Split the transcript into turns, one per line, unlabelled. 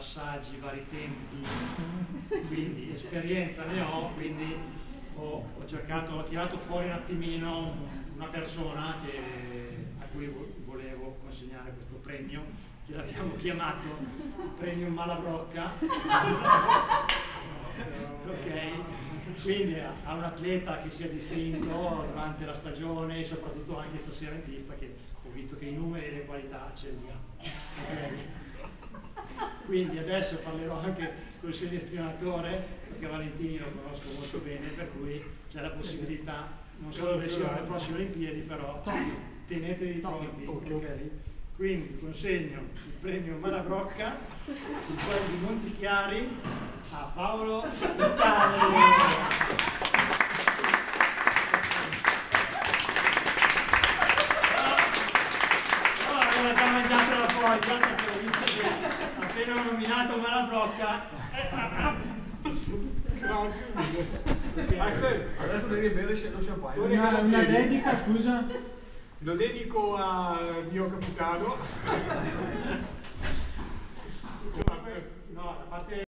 passaggi, vari tempi, quindi esperienza ne ho, quindi ho tirato fuori un attimino una persona a cui volevo consegnare questo premio, che l'abbiamo chiamato il premio Malabrocca. Ok, quindi a un atleta che si è distinto durante la stagione e soprattutto anche stasera in pista, che ho visto che i numeri e le qualità ce li ha. Okay. Quindi adesso parlerò anche col selezionatore, perché Valentini lo conosco molto bene, per cui c'è la possibilità, non so dove siano le prossime Olimpiadi, però tenetevi pronti. Okay. Quindi consegno il premio Malabrocca sul quadro di Montichiari a Paolo Vitale. Già mangiato la foglia, perché ho visto che appena ho nominato Malabrocca.
Grazie.
Adesso devi bere lo champagne.
Una dedica, scusa?
Lo dedico al mio capitano.
No, a parte